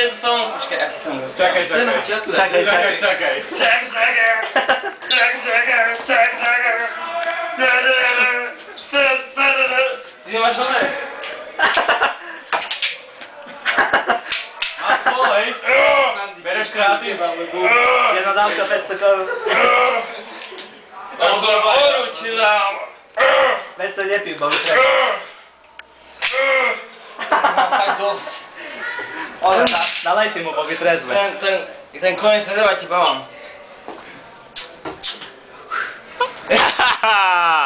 jeden song, počkaj, aký song? Čakaj. Ty nemáš oné? Máš volej. Bereš kráty. Jedna dávka 500 korun. Oruči dám. Veď sa nepím, bo mi treba. Mám fakt dosť. Ole, nalejte mu, bo mi trezme. Ten koniec sa ti bavám.